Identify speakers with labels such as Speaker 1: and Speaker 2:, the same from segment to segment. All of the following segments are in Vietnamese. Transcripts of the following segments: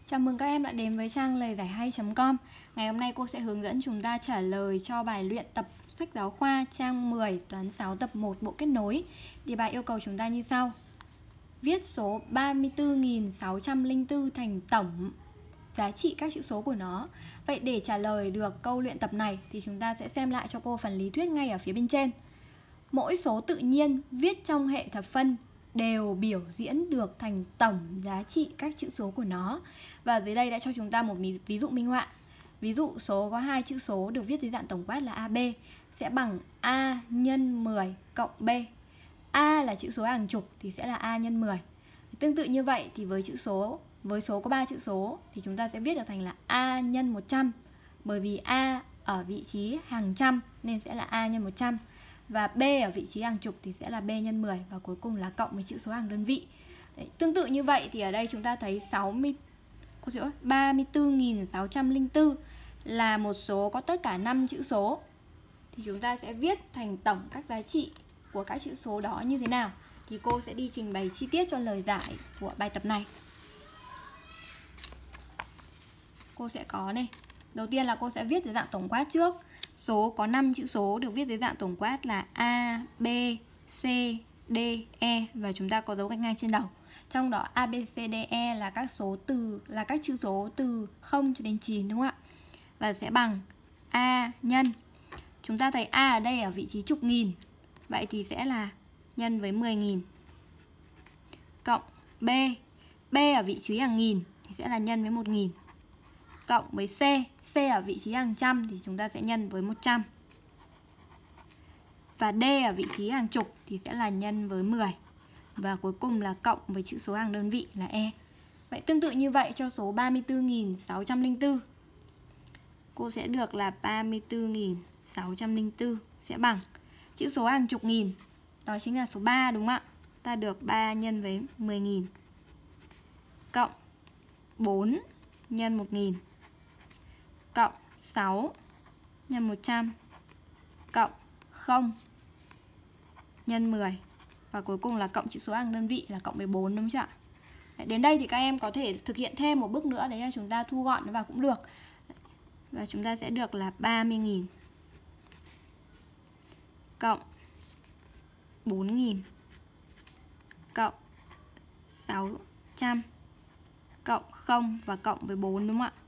Speaker 1: Chào mừng các em đã đến với trang lời giải hay.com. Ngày hôm nay cô sẽ hướng dẫn chúng ta trả lời cho bài luyện tập sách giáo khoa trang 10 toán 6 tập 1 bộ kết nối. Đề bài yêu cầu chúng ta như sau: viết số 34.604 thành tổng giá trị các chữ số của nó. Vậy để trả lời được câu luyện tập này thì chúng ta sẽ xem lại cho cô phần lý thuyết ngay ở phía bên trên. Mỗi số tự nhiên viết trong hệ thập phân đều biểu diễn được thành tổng giá trị các chữ số của nó. Và dưới đây đã cho chúng ta một ví dụ minh họa. Ví dụ số có hai chữ số được viết dưới dạng tổng quát là AB sẽ bằng A nhân 10 cộng B. A là chữ số hàng chục thì sẽ là A nhân 10. Tương tự như vậy thì với số có 3 chữ số thì chúng ta sẽ viết được thành là A nhân 100. Bởi vì A ở vị trí hàng trăm nên sẽ là A nhân 100. Và B ở vị trí hàng chục thì sẽ là B nhân 10. Và cuối cùng là cộng với chữ số hàng đơn vị. Đấy, tương tự như vậy thì ở đây chúng ta thấy 34.604 là một số có tất cả 5 chữ số. Thì chúng ta sẽ viết thành tổng các giá trị của các chữ số đó như thế nào. Thì cô sẽ đi trình bày chi tiết cho lời giải của bài tập này. Cô sẽ có này. Đầu tiên là cô sẽ viết dưới dạng tổng quát trước. Số có 5 chữ số được viết dưới dạng tổng quát là A, B, C, D, E. Và chúng ta có dấu gạch ngang trên đầu. Trong đó A, B, C, D, E là các chữ số từ 0 cho đến 9, đúng không ạ? Và sẽ bằng A nhân. Chúng ta thấy A ở đây ở vị trí chục nghìn. Vậy thì sẽ là nhân với 10.000. Cộng B. B ở vị trí hàng nghìn thì sẽ là nhân với 1.000. Cộng với C. C ở vị trí hàng trăm thì chúng ta sẽ nhân với 100. Và D ở vị trí hàng chục thì sẽ là nhân với 10. Và cuối cùng là cộng với chữ số hàng đơn vị là E. Vậy tương tự như vậy cho số 34.604. Cô sẽ được là 34.604 sẽ bằng chữ số hàng chục nghìn. Đó chính là số 3, đúng không ạ? Ta được 3 nhân với 10.000. Cộng 4 nhân 1.000. Cộng 6 nhân 100. Cộng 0 nhân 10. Và cuối cùng là cộng chữ số hàng đơn vị là cộng với 4, đúng không ạ? Đến đây thì các em có thể thực hiện thêm một bước nữa, đấy là chúng ta thu gọn nó vào cũng được. Và chúng ta sẽ được là 30.000 cộng 4.000 cộng 600 cộng 0 và cộng với 4, đúng không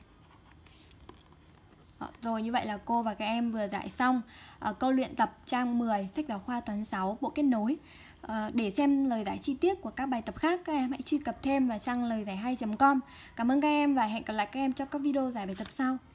Speaker 1: ạ? Rồi, như vậy là cô và các em vừa giải xong câu luyện tập trang 10 sách giáo khoa toán 6 bộ kết nối. Để xem lời giải chi tiết của các bài tập khác, các em hãy truy cập thêm vào trang lời giải hay.com. Cảm ơn các em và hẹn gặp lại các em trong các video giải bài tập sau.